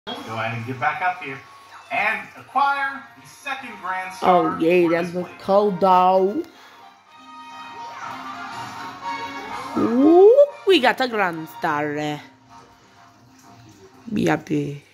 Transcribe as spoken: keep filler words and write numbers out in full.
Go ahead and get back up here. And acquire the second Grand Star. Oh, yeah, that's the cold dog. Ooh, we got a Grand Star. Be happy.